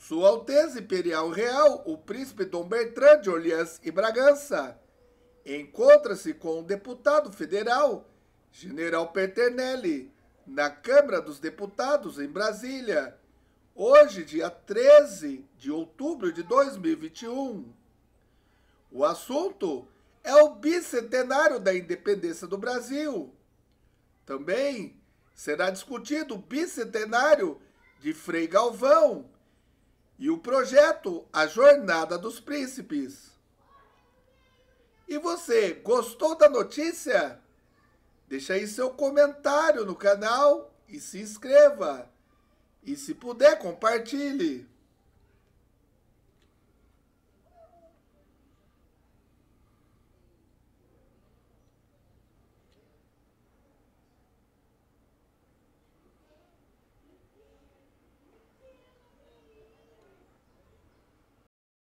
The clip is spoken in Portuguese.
Sua Alteza Imperial Real, o Príncipe Dom Bertrand de Orleans e Bragança, encontra-se com o deputado federal, General Peternelli, na Câmara dos Deputados, em Brasília, hoje, dia 13 de outubro de 2021. O assunto é o bicentenário da independência do Brasil. Também será discutido o bicentenário de Frei Galvão e o projeto A Jornada dos Príncipes. E você, gostou da notícia? Deixa aí seu comentário no canal e se inscreva. E se puder, compartilhe.